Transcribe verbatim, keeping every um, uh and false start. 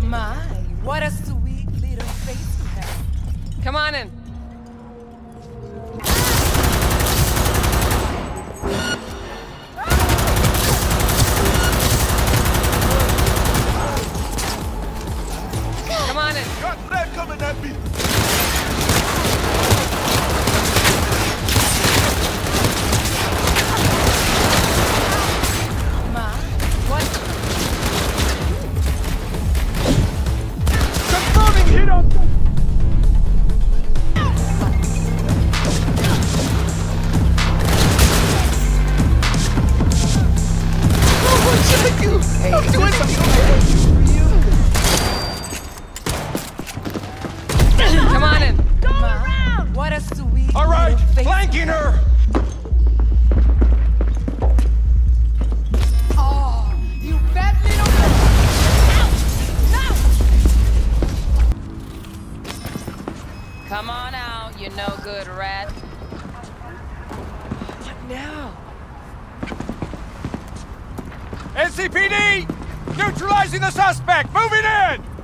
My, what a sweet little face you have. Come on in. Come on in. Got red coming at me. My, what? Confirming hit on. Oh, what should I do? Hey, I'll do anything. Come on in. Go Ma, around! what a sweet All right, little face. flanking her. Oh, you bad little... No! Come on out, you no good rat. What now? N C P D! Neutralizing the suspect! Moving in!